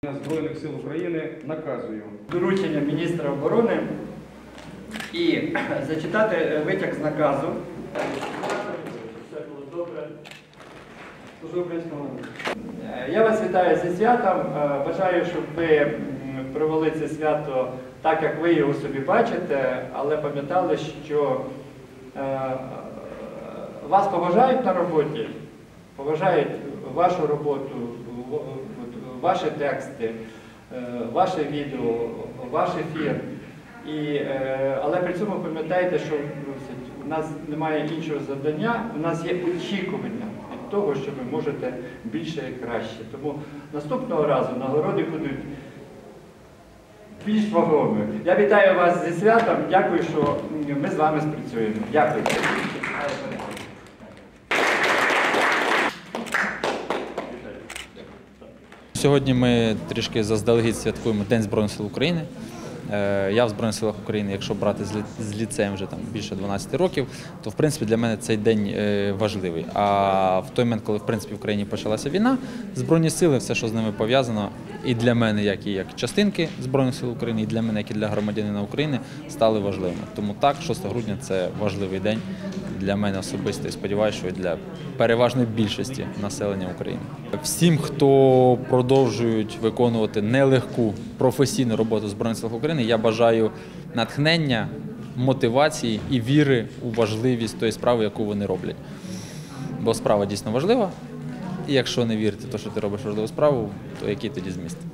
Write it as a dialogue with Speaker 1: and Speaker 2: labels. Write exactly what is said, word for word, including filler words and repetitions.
Speaker 1: Збройних сил України наказую
Speaker 2: доручення міністра оборони і зачитати витяг з наказу. Все було добре. Служу українському народу. Я вас вітаю зі святом. Бажаю, щоб ви провели це свято так, як ви його собі бачите, але пам'ятали, що вас поважають на роботі, поважають вашу роботу, ваші тексти, ваше відео, ваш ефір. І, але при цьому пам'ятайте, що у нас немає іншого завдання, у нас є очікування від того, що ви можете більше і краще. Тому наступного разу нагороди будуть більш вагомі. Я вітаю вас зі святом, дякую, що ми з вами спрацюємо. Дякую.
Speaker 3: Сьогодні ми трішки заздалегідь святкуємо День Збройних сил України. Я в Збройних силах України, якщо брати з ліцеєм вже там більше дванадцяти років, то в принципі для мене цей день важливий. А в той момент, коли в принципі в Україні почалася війна, Збройні сили, все, що з ними пов'язано, і для мене, як і як частинки Збройних сил України, і для мене, як і для громадянина України, стали важливими. Тому так, шостого грудня – це важливий день для мене особисто і сподіваюся, що і для переважної більшості населення України. Всім, хто продовжують виконувати нелегку професійну роботу Збройних сил України, я бажаю натхнення, мотивації і віри у важливість тої справи, яку вони роблять. Бо справа дійсно важлива, і якщо не вірити в те, що ти робиш важливу справу, то який тоді зміст?